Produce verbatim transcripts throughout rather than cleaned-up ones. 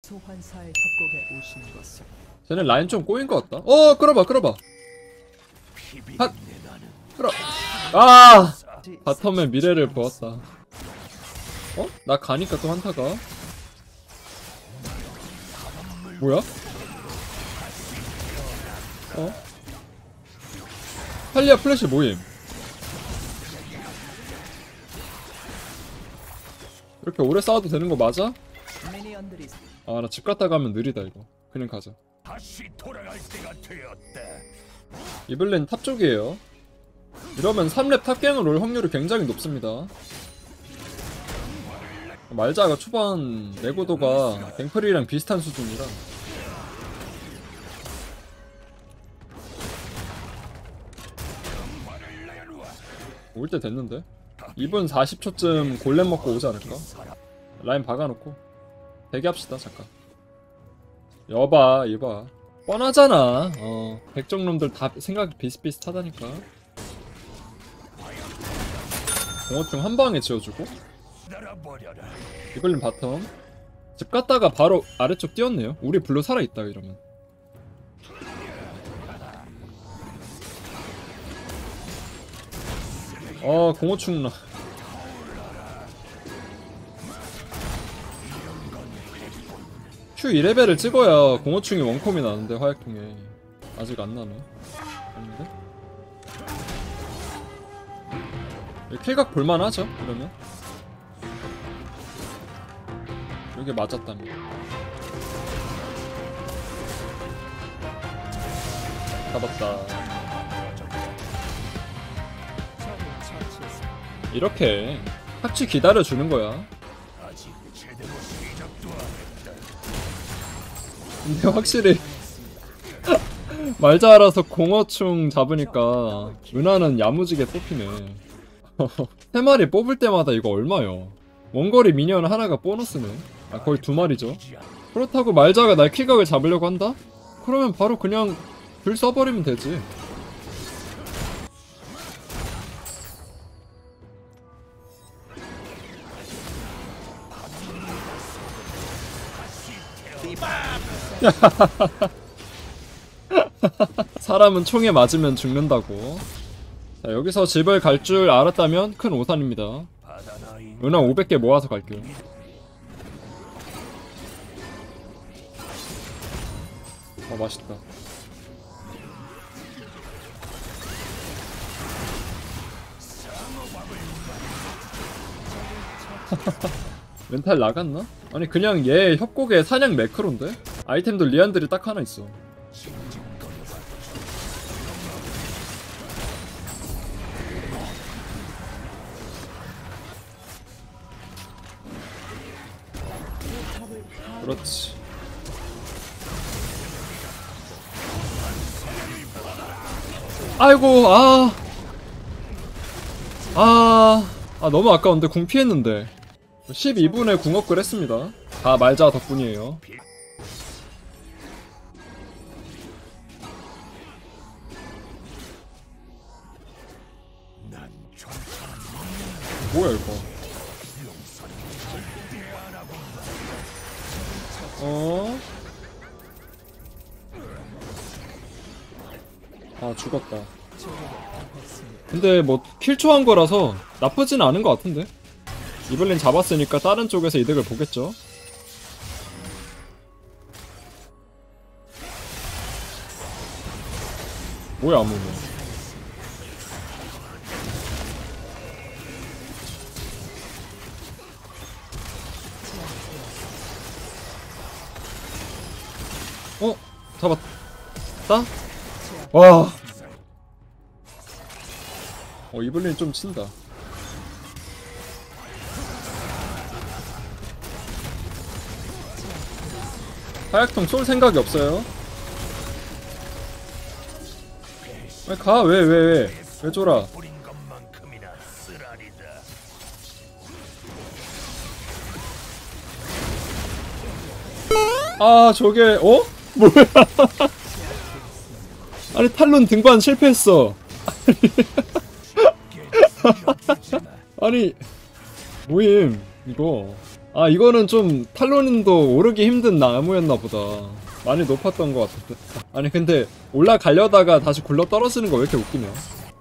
소환사의 협곡에 오신 것을. 쟤네 라인 좀 꼬인 것 같다. 어 끌어봐 끌어봐. 핫 끌어. 아 바텀의 미래를 보았다. 어? 나 가니까 또 한타가. 뭐야? 어? 탈리아 플래시 모임. 이렇게 오래 싸워도 되는 거 맞아? 미니언들이 아 나 집 갔다 가면 느리다 이거. 그냥 가자. 다시 돌아갈 때가 되었다. 이블린 탑 쪽이에요. 이러면 삼 렙 탑갱을 올 확률이 굉장히 높습니다. 말자가 초반 내구도가 갱플이랑 비슷한 수준이라. 올 때 됐는데? 이 분 사십 초쯤 골렘 먹고 오지 않을까? 라인 박아놓고 대기합시다 잠깐. 여봐 이봐 뻔하잖아. 어 백정놈들 다 생각이 비슷비슷하다니까. 공허충 한방에 지어주고 이블린 바텀 집 갔다가 바로 아래쪽 뛰었네요. 우리 블루 살아있다 이러면. 어 공허충 나 큐 이 레벨을 찍어야 공허충이 원콤이 나는데 화약통에 아직 안 나네. 아닌데? 킬각 볼만하죠 이러면. 여기 맞았다며. 잡았다. 이렇게 같이 기다려주는 거야. 근데 확실히 말자 알아서 공어충 잡으니까 은하는 야무지게 뽑히네. 세 마리 뽑을 때마다 이거 얼마요? 원거리 미니언 하나가 보너스네. 아 거의 두 마리죠. 그렇다고 말자가 날 킬각을 잡으려고 한다? 그러면 바로 그냥 줄 써버리면 되지. 사람은 총에 맞으면 죽는다고. 자, 여기서 집을 갈 줄 알았다면 큰 오산입니다. 은하 오백 개 모아서 갈게요. 아 맛있다. 멘탈 나갔나? 아니 그냥 얘 협곡에 사냥 매크로인데? 아이템도 리안들이 딱 하나 있어. 그렇지. 아이고 아 아, 아 너무 아까운데 궁 피했는데. 십이 분에 궁 업글 했습니다. 다 말자 덕분이에요. 뭐야 이거. 어? 아 죽었다. 근데 뭐 킬초한 거라서 나쁘진 않은 것 같은데. 이블린 잡았으니까 다른 쪽에서 이득을 보겠죠. 뭐야 아무무. 어? 잡았다? 와. 어 이블린 좀 친다. 화약통 쏠 생각이 없어요. 왜 가? 왜 왜 왜? 왜 쫄아? 아 저게 어? 뭐야? 아니 탈론 등반 실패했어. 아니 모임 이거 아 이거는 좀 탈론도 오르기 힘든 나무였나 보다. 많이 높았던 것 같은데. 아니 근데 올라가려다가 다시 굴러 떨어지는 거 왜 이렇게 웃기냐.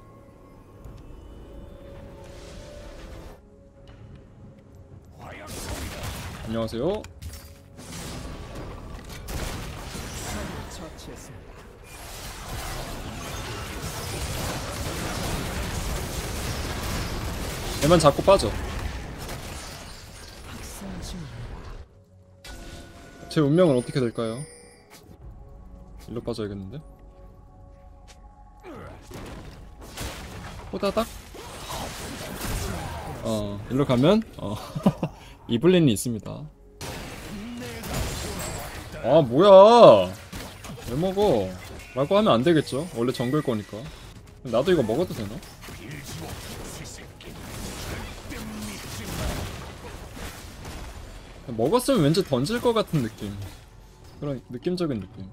안녕하세요. 처치했습니다. 얘만 잡고 빠져. 학살 중입니다. 제 운명은 어떻게 될까요? 일로 빠져야겠는데? 호다닥? 어, 일로 가면 어 이블린이 있습니다. 아 뭐야? 왜 먹어? 라고 하면 안 되겠죠? 원래 정글 거니까. 나도 이거 먹어도 되나? 먹었으면 왠지 던질 것 같은 느낌. 그런 느낌적인 느낌.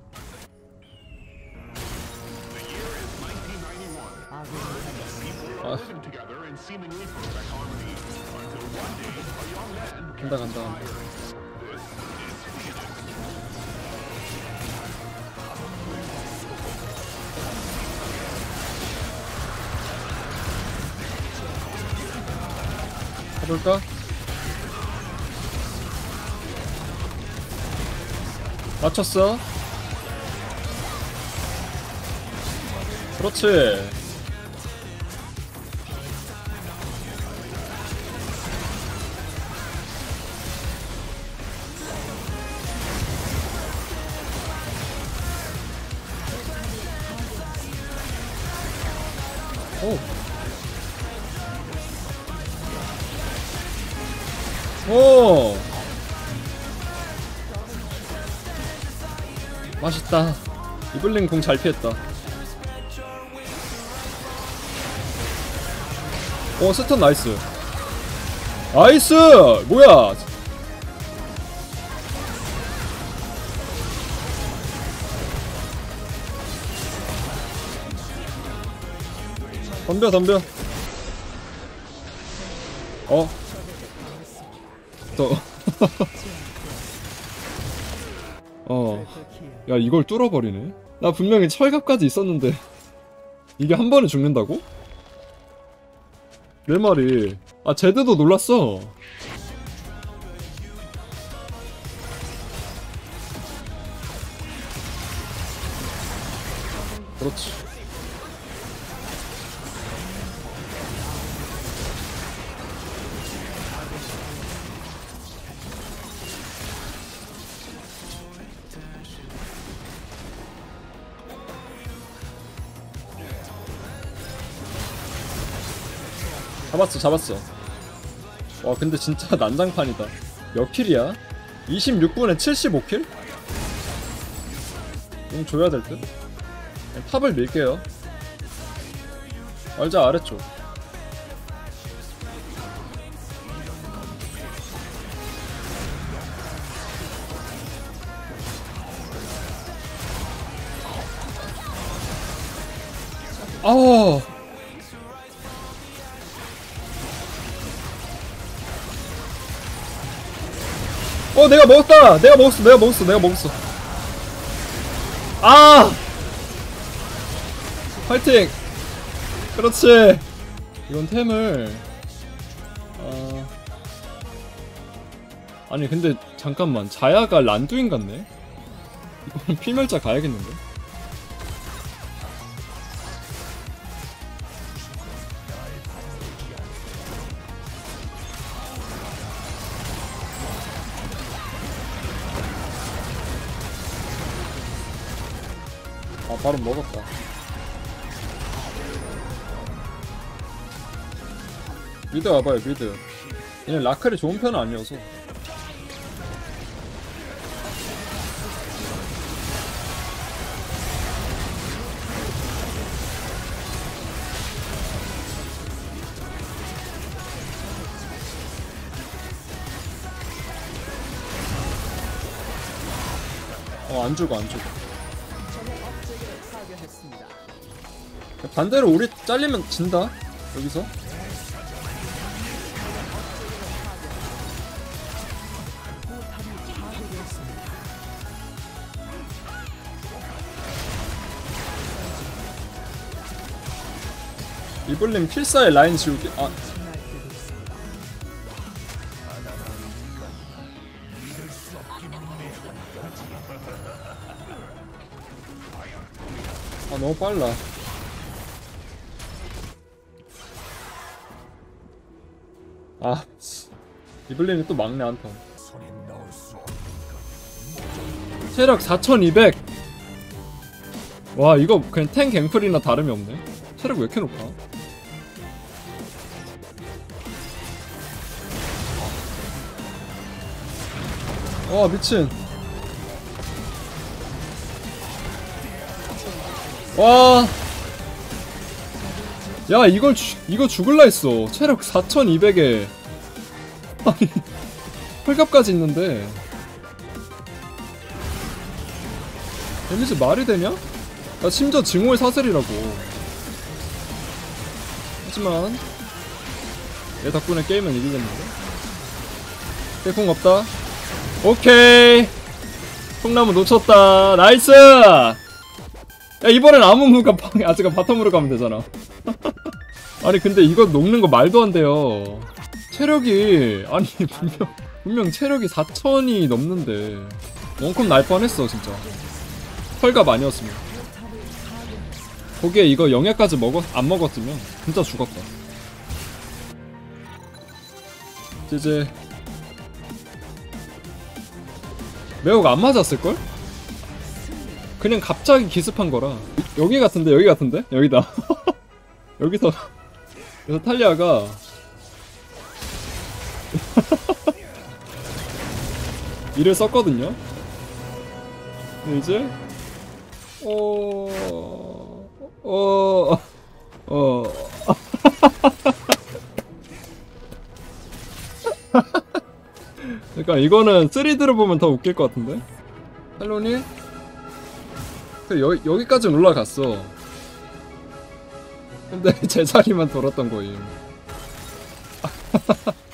아. 간다 간다 간다. 가볼까? 맞췄어. 그렇지. 오. 오. 맛있다. 이블린 공 잘 피했다. 오 스턴 나이스. 나이스. 뭐야? 덤벼 덤벼. 어? 또. 어. 야 이걸 뚫어버리네. 나 분명히 철갑까지 있었는데 이게 한 번에 죽는다고? 내 말이. 아 제드도 놀랐어. 그렇지. 잡았어 잡았어. 와 근데 진짜 난장판이다. 몇 킬이야? 이십육 분에 칠십오 킬? 좀 줘야 될 듯? 탑을 밀게요. 알자 아래쪽. 아우. 어 내가 먹었다. 내가 먹었어 내가 먹었어 내가 먹었어. 아 파이팅. 그렇지. 이건 템을 아... 아니 근데 잠깐만 자야가 란두인 같네. 이거는 필멸자 가야겠는데. 아 바로 먹었다. 미드 와봐요 미드. 얘는 라클이 좋은 편은 아니어서. 어 안죽어 안죽어. 반대로 우리 잘리면 진다 여기서. 이블린 필사의 라인 지우기. 아 아 너무 빨라. 아 씨. 이블린이 또 막내 한턴. 체력 사천이백. 와 이거 그냥 탱 갱플이나 다름이 없네. 체력 왜 이렇게 높아? 와 미친. 와. 야 이걸 주, 이거 죽을라 했어. 체력 사천이백에 아니 헐갑까지 있는데 데미지 말이 되냐? 나 심지어 증오의 사슬이라고. 하지만 얘 덕분에 게임은 이기겠는데. 대콩 없다. 오케이 통나무 놓쳤다. 나이스. 야 이번엔 아무무가 아직은 바텀으로 가면 되잖아. 아니 근데 이거 녹는 거 말도 안 돼요. 체력이 아니 분명 분명 체력이 사천이 넘는데 원컵 날 뻔했어 진짜. 헐갑 아니었으면. 거기에 이거 영야까지 먹었 안 먹었으면 진짜 죽었다. 이제 매우가 안 맞았을걸? 그냥 갑자기 기습한 거라. 여기 같은데 여기 같은데? 여기다. 여기서 그래서 탈리아가 이를 썼거든요. 근데 이제 어... 어... 어... 그러니까 이거는 쓰리디로 보면 더 웃길 것 같은데? 할로니? 여, 여기까지 올라갔어. 근데 제자리만 돌았던 거임.